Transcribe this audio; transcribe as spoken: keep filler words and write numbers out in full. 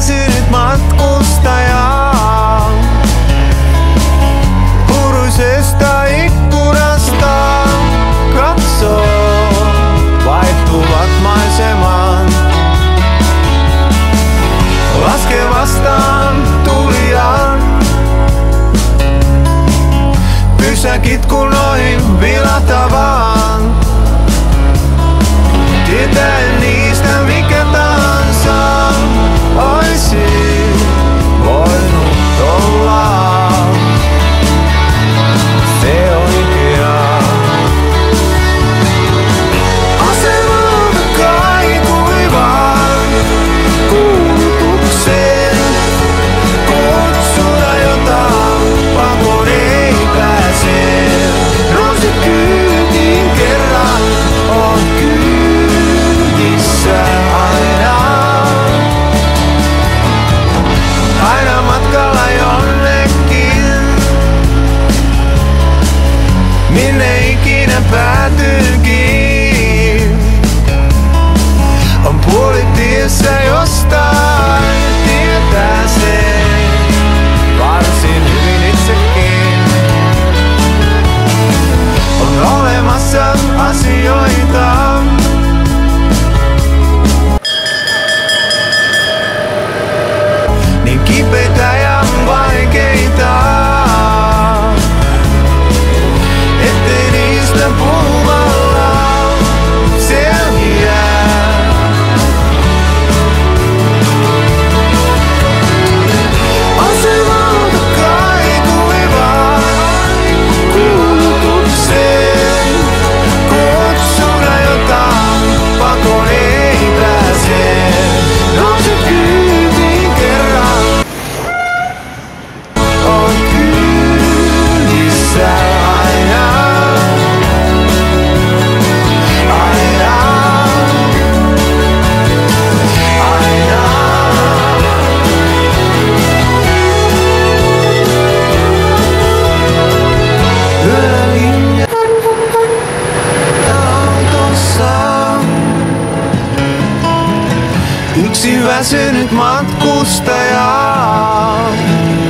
väsynyt matkustaja. Puruisesta ikkunasta katsoo vaihtuvat maisemat. Laske vastaan tulijan, pysäkit kun ohi vilahtaa vaan. Tietäen niistä mikä tahansa oisi voinut olla se oikea. Asemalta kaikui vaan kuulutuksen kutsuda, jota pakoon ei pääse. Nousi kyytiin kerran, on kyytissä aina. Aina matkalla jonnekin, minne ikinä päätyykin. On puolitiessä jostain, tietää sen varsin hyvin itsekin. On olemassa asioita, niin kipeitä ja vaikeita, ettei niistä puhumalla selviää. Asemalta kaikui vaan kuulutuksen kutsuda, jota pakoon ei pääse. Nousi kyytiin kerran, on kyydissä aina. Aina, aina. Yölinja autossa, yksi väsynyt matkustaja.